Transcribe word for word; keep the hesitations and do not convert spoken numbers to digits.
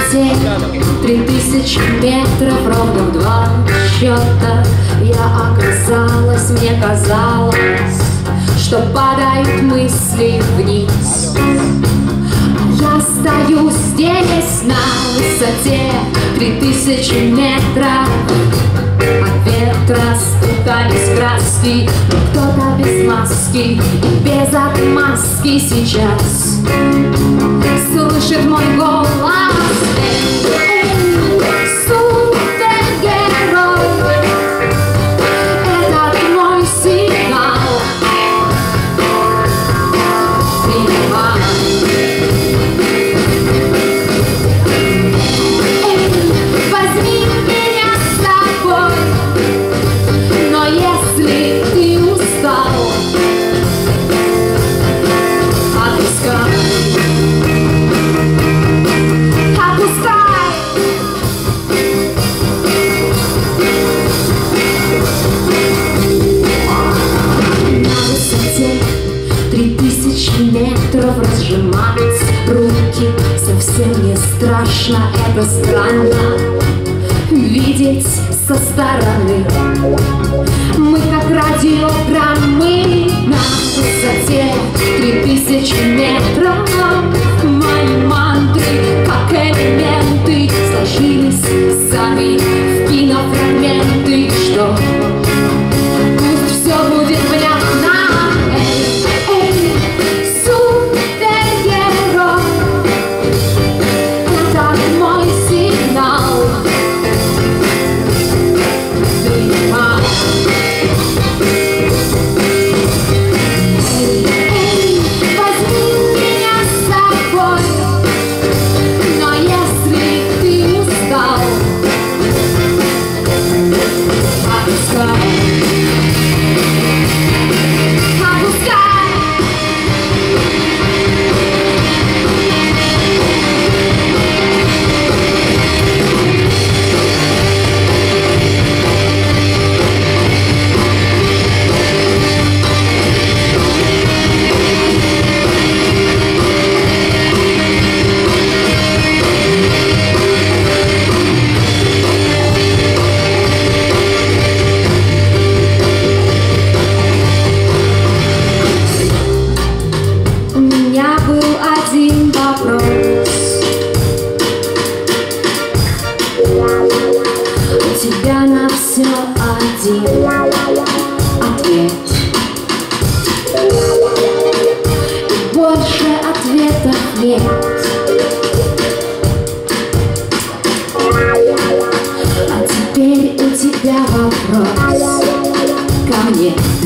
высоте три тысячи метров ровно в два счета я оказалась, мне казалось, что падают мысли вниз. Я стою здесь на высоте три тысячи метров. От ветра спутались краски, но кто-то без маски и без отмазки сейчас слышит мой голос. Эй, супергерой, этот мой сигнал. Возьми меня с собой, но если ты устал, отпускай, отпускай. На высоте три тысячи метров разжимать руки совсем не страшно, это странно видеть со стороны. Мы как радиограммы на высоте три тысячи метров. Мои мантры, как элементы, сложились сами в кинофрагменты. Что пусть все будет внятно. Эй, эй, супергерой, это мой сигнал. Один вопрос, у тебя на все один ответ, и больше ответов нет. А теперь у тебя вопрос ко мне.